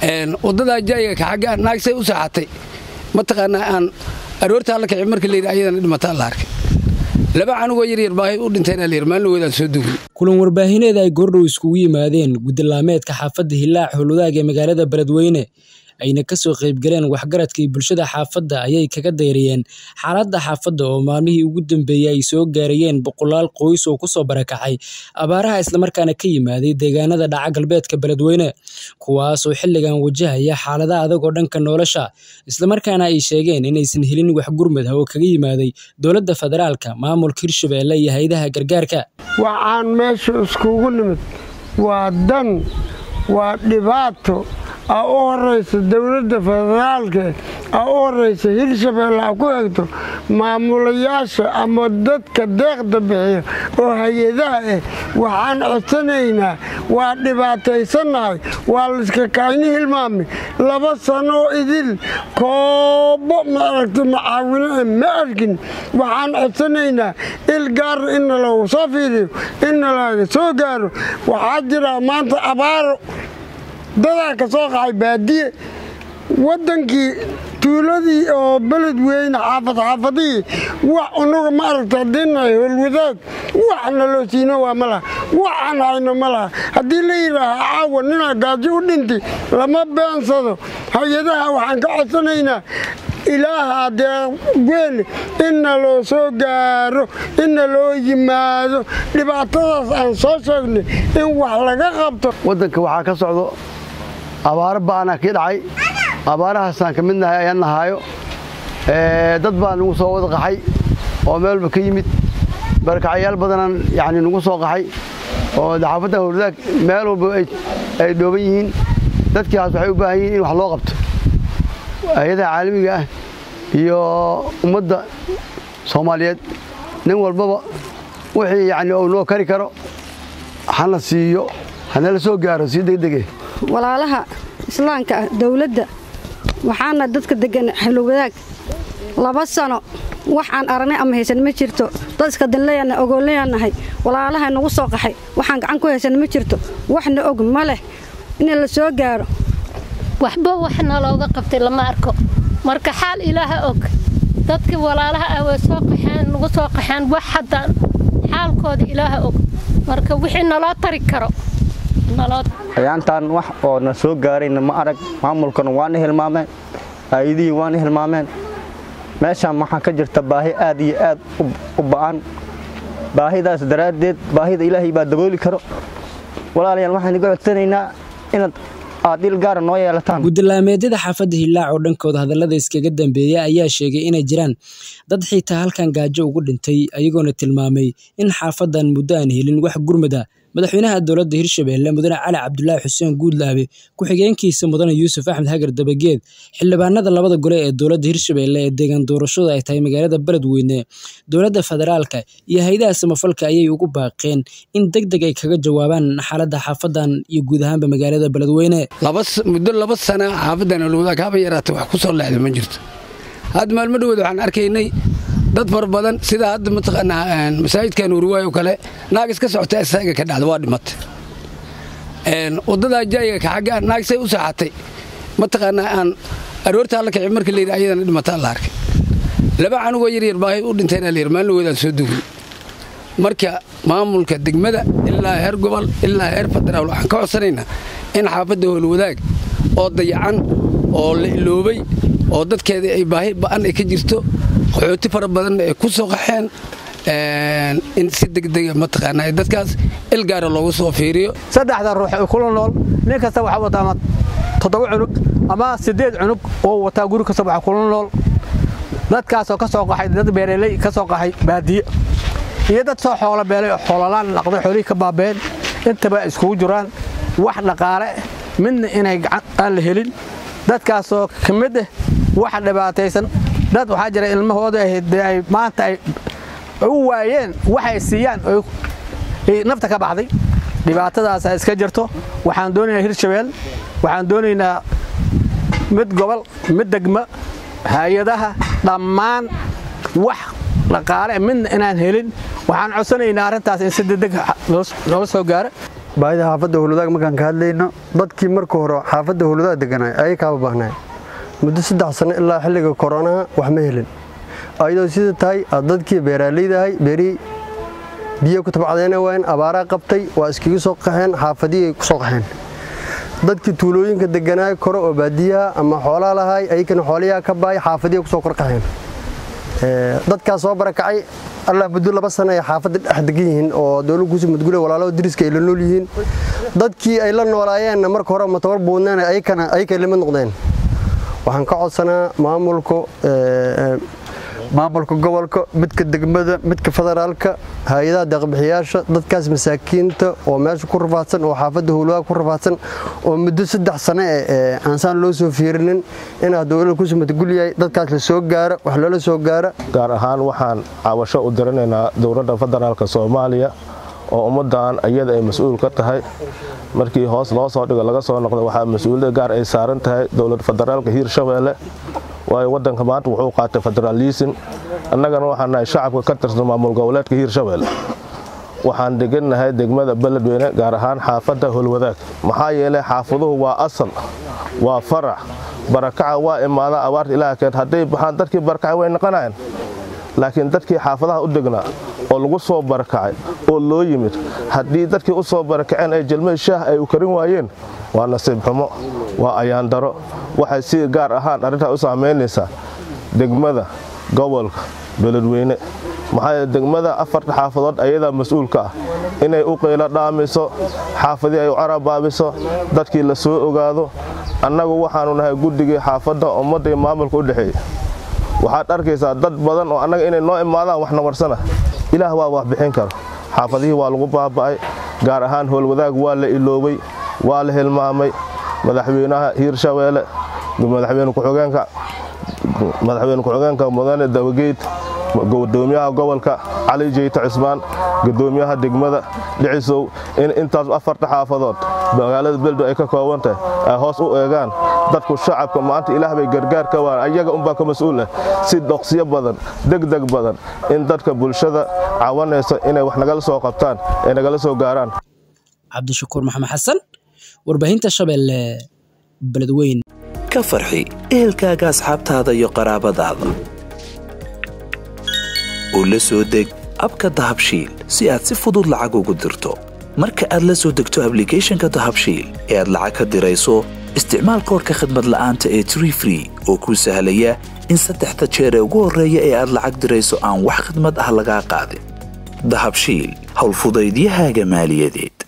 wadada jayga ka xagga naagsay u saxatay mataqaana aan aroorta la kicin markii la yiraahdo ayadana dhimata la arkay laba anugoo yar baahay u dhinteen la yirmaan weedaan soo duugay kulan warbaahineed ay goordhow iskugu yimaadeen gudilaameedka xaafadda Hillaac Howlwadaag ee magaalada Beledweyne ayna ka soo qayb galeen waxgaradkii bulshada xaafadda ayay kaga deeriyeen xaaladda xaafadda oo maalmihii ugu dambeeyay ay soo gaarayeen boqolaal qoys oo ku soo barakacay abaaraha isla markaana ka yimaaday deegaanada dhaca galbeedka Beledweyne kuwaas oo xilligan wajahaya xaalada adag oo dhanka nolosha isla markaana ay sheegeen inaysan helin wax gurmad ah oo kaga yimaaday dowladda federaalka maamulka Hirshabeelle iyo hay'adaha gargaarka waxaan meesha iskugu nimid waa dan waa dhibaato oo horeysa dawladda federaalka oo horeysa Hirshabeelle ku eegto maamulayaasha ama dadka deeqda bixiya oo hay'adaha waxaan codsanaynaa waa dhibaataysanahay waa la iska kaayni hilmaami 2 sano idil koobo ma aragti macaawino ma arkin waxaan codsanaynaa ilgaar in lagu soo fiiriyo in laga soo gaaro waxaa jira maanta abaaro dadka ka soo qaay baadiye wadankii tuuladii oo Beledweyne xaafadii wax unuga ma aragta dinay Howlwadaag waxna loo siino waa mala waxan hayno mala hadii la yiraahdo caawa nina gaajo u dhintay lama beensado hay'adaha waxaan ka codsanaynaa ilaaha deeqween in loo soo gaaro in loo yimaado dhibaatadaas aan soo sheegnay in wax laga qabto wadanka waxa ka socdo abaar baana ka dhacay abaarahaasaan ka midnahay ayaan nahayo dad baan ugu soo wada qaxay oo meelba ka yimid barakacayaal badan yani ugu soo qaxay oo xaafadda Howlwadaag meel walba ay dhooban yihiin dadkaas waxay u baahan yihiin in wax loo qabto hay'adaha caalamiga ah iyo ummadda Soomaaliyeed nin walbaba wixii yani oo loo kari karo hana siiyo hana la soo gaaro si degdeg ah walaalaha islaamka dawladda waxaana dadka degan Howlwadaag 2 sano waxaan aragnay ama haysan ma jirto dadka danleeyana ogoleeyanahay walaalaha nagu soo qaxay waxaan gacan ku haysan ma jirto waxna og ma leh in la soo gaaro waxba waxna looga qabtay lama arko marka xaal ilaaha og dadka walaalaha ay soo qaxaan nagu soo qaxaan wax hadan xaalkooda ilaaha og marka wixii nala tari karo ayaantan wax oo na soo gaarayna ma arag maamulkan waan hilmaameen ayadii waan hilmaameen meeshan waxa ka jirta baahi aad iyo aad u baan baahidaas daraadeed baahida ilaahay baa dabooli karo walaalayaal waxaan iga codsanaynaa inaad aadil gaar noo yeelataan gudilaameedada xaafadda Hillaac oo dhankooda hadallada iskaga dambeeyay ayaa sheegay inay jiraan dad xitaa halkan gaajo ugu dhintay ayagoona tilmaamay in xaafadan muddo aan helin wax gurmada madaxweynaha dowladda Hirshabeelle mudane Cali Cabdullaahi Xuseen Guudlaabe ku xigeenkiisa mudane Yuusuf Axmed Hagar Dabageed xildhibaanada labada gole ee dowladda Hirshabeelle ee deegaan doorashada ay tahay magaalada Beledweyne dowladda federaalka iyo hay'adaha samafalka ayay ugu baaqeen in degdeg ay kaga jawaabaan xaaladda xaafadan iyo guud ahaanba magaalada Beledweyne muddo 2 sano xaafadan Howlwadaag haba yaraatay wax ku soo leexday ma jirto had maalmo dhaweed waxaan arkaynay dad far badan sida hadda mataqaanaa masaajidkan Urwaayo kale naag iska socota isaga ka dhacdo waa dhimatay wadada jayga ka xagga naagsay u saxatay mataqaanaa aan aroorta la kicin markii la yiraahdo ayadana dhimata la arkay laba anugoo yar baahay u dhinteen la yirmaan weedaan soo duugay marka maamulka degmada ilaa heer gobol ilaa heer federaal waxaan ka codsanaynaa in xaafadda Howlwadaag oo dayacan oo la iloobay oo dadkeeda ay baahi baan ay ka jirto xooti fara badan ay ku soo qaxeen in si degdeg ah mataqaanaa dadkaas ilgaar loogu soo fiiriyo saddexda ruux ay kula nool nin kasta waxa wada ama 7 cunug ama 8 cunug oo wata guri kasta waxa kula nool dadkaas oo ka soo qaxay dad beeraley ka soo qaxay baadiye iyo dad soo xoolo beelay xoolalaan laqday xoolii ka baabeen intaba isku jiraan wax dhaqaale midna inay gacan la helin dadkaas oo kamid ah wax dhibaataysan dad waxa jira ilmahooda ay maanta ay u waayeen waxay siiyaan oo nafta ka baxday dhibaatadaas iska jirto waxaan doonayaa Hirshabeelle waxaan doonaynaa mid gobol mid degmo hay'adaha dhammaan wax dhaqaale midna inaan helin waxaan codsanaynaa arintaas in si degdeg loo soo gaaro baahida xaafadda howlwadaag markaan ka hadlayno dadkii marka hore xaafadda howlwadaag deganay ayay kaaba baahnay muddo 3 sano ilaa xilliga corona wax ma helin ayadoo sida tahay dadkii beeraleydahay beeri biyo ku tabcadeen waan abaara qabtay waa iskiga soo qaxeen xaafadii ku soo qaxeen dadkii tuulooyinka deganay koro oo baadiyaha ama xoolaha lahay ay kan xoolaha ka baay xaafadii ku soo qorqaxeen dadkaas soo barakacay Allah muddo 2 sano ay xaafadda dhex degan yihiin oo dawladdu ku mudgule walaalo diriska ay la nool yihiin dadkii ay la noolaayeen marka hore ma tabar boodnaan ay ka lima noqdeen waxaan ka codsanaa maamulka gobolka midka degmada midka federaalka hay'adaha deeq-bixiyaasha dadkaas masaakiinta oo meesha ku rafaadsan oo xaafadda howlwadaag ku rafaadsan oo muddo 3 sano aansan loo soo fiirinin in dawladdu ku mudguliyay dadkaas la soo gaaro wax loola soo gaaro gaar ahaan waxaan caawasho u diranaynaa dawladda federaalka Soomaaliya oo ummadan ayada ay mas'uul ka tahay markii hoos loo soo dhigo laga soo noqdo waxa mas'uuliyad gaar ay saaran tahay dawladda federaalka Hiirshabeelle way wadanka maanta wuxuu qaatay federalism annagana waxaan nahay shacabka ka tirsan maamul goboleedka Hiirshabeelle waxaan deganahay degmada Beledweyne gaar ahaan xaafadda Howlwadaag maxaa yeelay xaafaduhu waa asal waa farac barakaca waa imaada abaarta ilaahay haday baxaan dadkii barakaca way noqonayaan laakiin dadkii xaafadaha u degnaa oo lagu soo barakacay oo loo yimid hadii dadkii u soo barakaceen ay jalmay shaah ay u karin waayeen waa nasiib xumo waa ayaan daro waxay si gaar ahaan arinta u saameynaysaa degmada gobolka Beledweyne maxay degmada 4 xaafadood ayada mas'uulka ah inay u qeyla dhaamiso xaafadii ay u carabaabiso dadkii la soo ogaado annagu waxaanu nahay guddiga xaafadda ummadda maamulka u dhaxeeyay waxaad arkaysaa dad badan oo annaga inay noo imaadaan wax nawarsana ilaah waa wax bixin karo xaafadihii waa lagu baaba'ay gaar ahaan Howlwadaag waa la iloobay waa la hilmaamay madaxweynaha Hiirshabeelle madaxweyne ku-xigeenka mudane Dawageed gudoomiyaha gobolka Cali Jeyta Cismaan gudoomiyaha degmada Dhicisow in intaas 4 xaafadood magaalada Beledweyne ay ka kooban tahay ay hoos u eegaan dadku shacabka maanta ilaah bay gargaar ka waan ayaga un baa ka mas'uul ah si doqsiyo badan degdeg badan in dadka bulshada caawanayso inay wax nagala soo qabtaan ee nagala soo gaaraan Cabdishakuur Maxamed Xasan warbaahinta Shabeelle Beledweyne ka farxi ehelkaaga asxaabtaada iyo qaraabadaada oo la soo deg abka Dahabshiil si aad si fudud lacag ugu dirto marka aad la soo degto applicationka Dahabshiil ee aad lacag ka dirayso isticmaal koodka khidmad la'aanta ee Tree Free oo kuu sahlaya in 3 jeer ugu horeeya ee aad lacag dirayso aan wax khidmad ah laga qaadin Dahabshiil hawl fudaydiyahaaga maaliyadeed